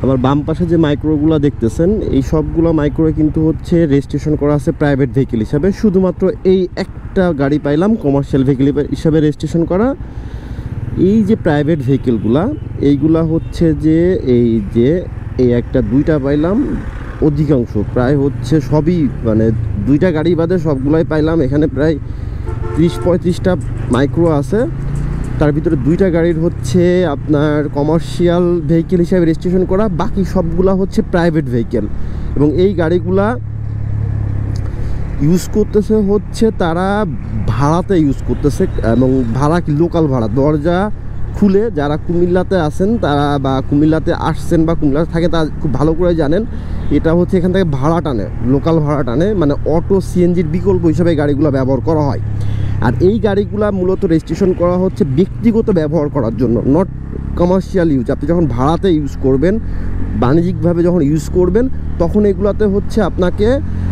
আমার বাম পাশে যে মাইক্রোগুলো দেখতেছেন এই সবগুলো মাইক্রো কিন্তু হচ্ছে রেজিস্ট্রেশন করা আছে প্রাইভেট ভেহিকেল হিসাবে। শুধুমাত্র এই একটা গাড়ি পাইলাম কমার্শিয়াল ভেহিকেল হিসাবে রেজিস্ট্রেশন করা। এই যে প্রাইভেট ভেহিকেলগুলা এইগুলা হচ্ছে যে এই একটা দুইটা পাইলাম, অধিকাংশ প্রায় হচ্ছে সবই মানে দুইটা গাড়ি বাদে সবগুলাই পাইলাম। এখানে প্রায় 30-35টা মাইক্রো আছে, তার ভিতরে দুইটা গাড়ির হচ্ছে আপনার কমার্শিয়াল ভেহিকেল হিসাবে রেজিস্ট্রেশন করা, বাকি সবগুলা হচ্ছে প্রাইভেট ভেহিকেল। এবং এই গাড়িগুলা ইউজ করতেছে হচ্ছে তারা ভাড়াতে ইউজ করতেছে, এবং ভাড়া কি লোকাল ভাড়া, দরজা খুলে যারা কুমিল্লাতে আছেন তারা বা কুমিল্লাতে আসছেন বা কুমিল্লাতে থাকে তারা খুব ভালো করে জানেন এটা হচ্ছে এখান থেকে ভাড়া টানে, লোকাল ভাড়া টানে, মানে অটো সিএনজির বিকল্প হিসাবে গাড়িগুলো ব্যবহার করা হয়। আর এই গাড়িগুলো মূলত রেজিস্ট্রেশন করা হচ্ছে ব্যক্তিগত ব্যবহার করার জন্য, নট কমার্শিয়াল ইউজ। আপনি যখন ভাড়াতে ইউজ করবেন, বাণিজ্যিকভাবে যখন ইউজ করবেন, তখন এগুলাতে হচ্ছে আপনাকে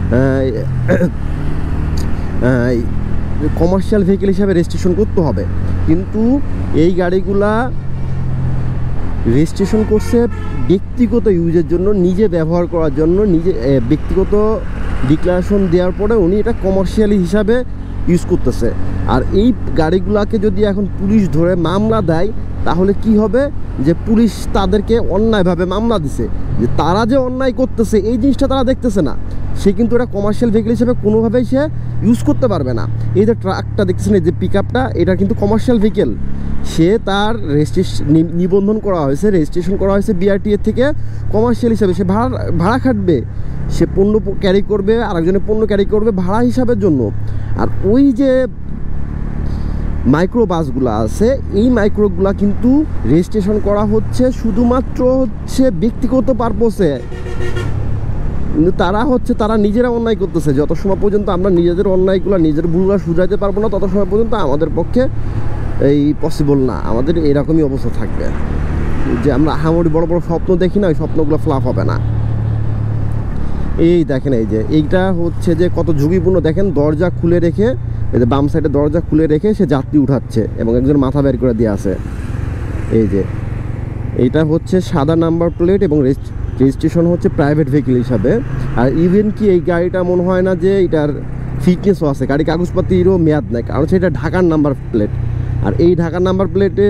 কমার্শিয়াল ভেহিকেল হিসাবে রেজিস্ট্রেশন করতে হবে। কিন্তু এই গাড়িগুলা রেজিস্ট্রেশন করছে ব্যক্তিগত ইউজের জন্য, নিজে ব্যবহার করার জন্য, নিজে ব্যক্তিগত ডিক্লারেশন দেওয়ার পরে উনি এটা কমার্শিয়ালি হিসাবে ইউজ করতেছে। আর এই গাড়িগুলাকে যদি এখন পুলিশ ধরে মামলা দেয় তাহলে কি হবে, যে পুলিশ তাদেরকে অন্যায়ভাবে মামলা দিছে, যে তারা যে অন্যায় করতেছে এই জিনিসটা তারা দেখতেছে না, সে কিন্তু এটা কমার্শিয়াল ভেহিকেল হিসেবে কোনোভাবেই সে ইউজ করতে পারবে না। এই যে ট্রাকটা দেখতেছেন, এই যে পিক আপটা, এটা কিন্তু কমার্শিয়াল ভেহিকেল, সে তার নিবন্ধন করা হয়েছে, রেজিস্ট্রেশন করা হয়েছে বিআরটিএ থেকে কমার্শিয়াল হিসাবে, সে ভাড়া খাটবে, সে পণ্য ক্যারি করবে, আরেকজনের পণ্য ক্যারি করবে ভাড়া হিসাবের জন্য। আর ওই যে মাইক্রো বাসগুলো আছে এই মাইক্রোগুলা কিন্তু রেজিস্ট্রেশন করা হচ্ছে শুধুমাত্র হচ্ছে ব্যক্তিগত পারপোসে, কিন্তু তারা নিজেরা অন্যায় করতেছে। যত সময় পর্যন্ত আমরা নিজেদের অন্যায়গুলো নিজের ভুলগুলো শুধরাইতে পারবো না তত সময় পর্যন্ত আমাদের পক্ষে এই পসিবল না, আমাদের এরকমই অবস্থা থাকবে যে আমরা আহামরি বড় বড় স্বপ্ন দেখি না, ওই স্বপ্নগুলো ফ্লাপ হবে না। এই দেখেন, এই যে এইটা হচ্ছে যে কত ঝুঁকিপূর্ণ, দেখেন দরজা খুলে রেখে, এই যে বাম সাইডে দরজা খুলে রেখে সে যাত্রী উঠাচ্ছে এবং একজন মাথা বের করে দিয়ে আছে। এই যে এইটা হচ্ছে সাদা নাম্বার প্লেট এবং রেজিস্ট্রেশন হচ্ছে প্রাইভেট ভেহিকেল হিসাবে। আর ইভেন কি এই গাড়িটা মনে হয় না যে এটার ফিটনেসও আছে, গাড়ি কাগজপাতিরও মেয়াদ নেই, কারণ সেটা ঢাকার নাম্বার প্লেট। আর এই ঢাকার নাম্বার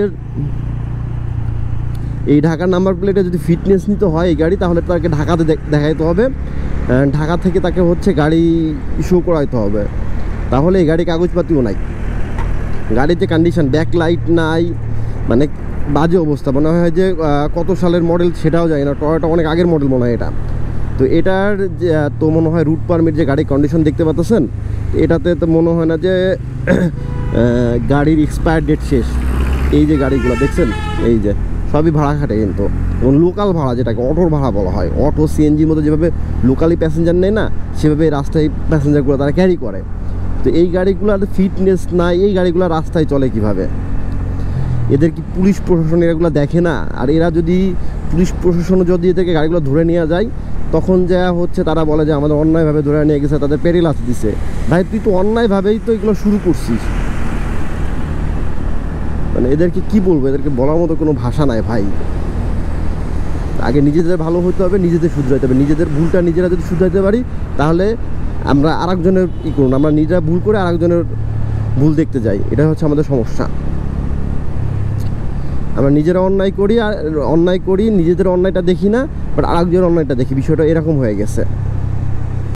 প্লেটে যদি ফিটনেস নিতে হয় এই গাড়ি, তাহলে তাকে ঢাকাতে দেখাইতে হবে, ঢাকা থেকে তাকে হচ্ছে গাড়ি ইস্যু করাইতে হবে, তাহলে এই গাড়ি কাগজপাতিও নাই, গাড়িতে কন্ডিশন, ব্যাক লাইট নাই, মানে বাজে অবস্থা। মনে হয় যে কত সালের মডেল সেটাও জানি না, টয়োটা অনেক আগের মডেল মনে হয় এটা। তো এটার তো মনে হয় রুট পারমিট যে গাড়ির কন্ডিশন দেখতে পাচ্ছেন, এটাতে তো মনে হয় না যে গাড়ির এক্সপায়ার ডেট শেষ। এই যে গাড়িগুলো দেখছেন, এই যে সবই ভাড়া খাটে কিন্তু, এবং লোকাল ভাড়া, যেটাকে অটোর ভাড়া বলা হয়। অটো সিএনজির মতো যেভাবে লোকালি প্যাসেঞ্জার নেয় না, সেভাবে রাস্তায় প্যাসেঞ্জারগুলো তারা ক্যারি করে। তো এই গাড়িগুলোর ফিটনেস নাই, এই গাড়িগুলো রাস্তায় চলে কিভাবে? এদের কি পুলিশ প্রশাসন এগুলো দেখে না? আর এরা যদি পুলিশ প্রশাসন যদি এদেরকে গাড়িগুলো ধরে নিয়ে যায়, তখন যা হচ্ছে তারা বলে যে আমাদের অন্যায়ভাবে ধরে নিয়ে গেছে, তাদের পেরিলাস দিছে। ভাই তুই তো অন্যায়ভাবেই তো এগুলো শুরু করছিস, মানে এদেরকে কি বলবো, এদেরকে বলার মতো কোনো ভাষা নাই ভাই। আগে নিজেদের ভালো হতে হবে, নিজেদের শুধরাইতে হবে, নিজেদের ভুলটা নিজেরা যদি শুধরাইতে পারি তাহলে আমরা আরেকজনের করুন, আমরা নিজেরা ভুল করে আরেকজনের ভুল দেখতে যাই, এটা হচ্ছে আমাদের সমস্যা। আমরা নিজেরা অন্যায় করি নিজেদের অন্যায়টা দেখি না, বাট আরেকজনের অন্যায়টা দেখি, বিষয়টা এরকম হয়ে গেছে।